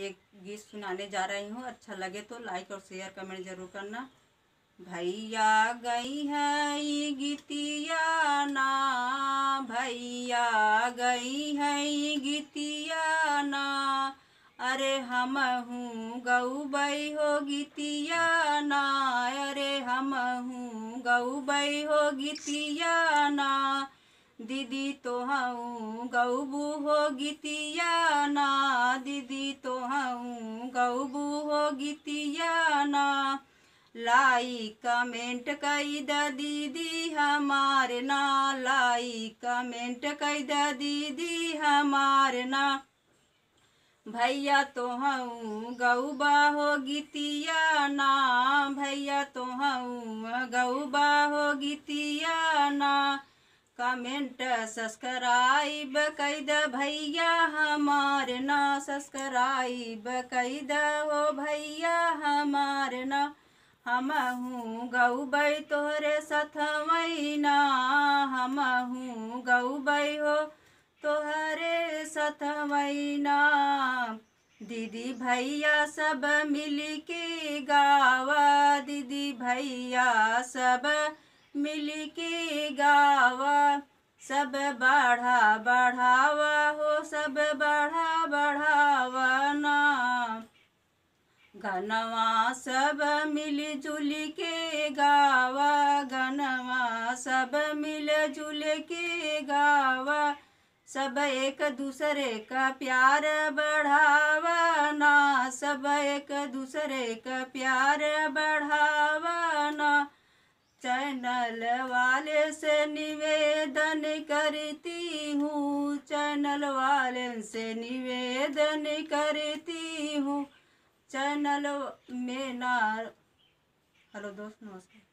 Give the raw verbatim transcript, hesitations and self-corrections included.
एक गीत सुनाने जा रही हूँ। अच्छा लगे तो लाइक और शेयर कमेंट जरूर करना। भैया गई है ये गीतिया ना, भैया गई है ये गीतिया ना, अरे हम हूँ गौबई हो गीतिया ना, अरे हम हूँ गौबई हो गीतिया ना, दीदी तो हूँ गौबू हो गीतिया ना, दीदी तो हूँ गौबू हो गीतिया ना, लाइक कमेंट कई द दीदी हमारे ना, लाइक कमेंट कई द दीदी हमारे ना, भैया तो हूँ गौबा हो गीतिया ना, भैया तो हूँ गौबा हो गीतिया ना, कमेंट सब्सक्राइब कई द भैया हमारे ना, सब्सक्राइब कई द हो भैया हमारे ना, हम हूँ गौबई तोहरे सथवई ना, हम हूँ गौबई हो तोहरे सथवई ना, दीदी भैया सब मिल के गावा, दीदी भैया सब मिल के गावा, सब बढ़ा बढ़ावा हो, सब बढ़ा बढ़ावा ना, गनवा सब मिल जुल के गावा, गनवा सब मिल जुल के गावा, सब एक दूसरे का प्यार बढ़ावा ना, सब एक दूसरे का प्यार बढ़ावा ना, चैनल वाले से निवेदन करती हूँ, चैनल वाले से निवेदन करती हूँ, चैनल में ना। हेलो दोस्त, नमस्कार।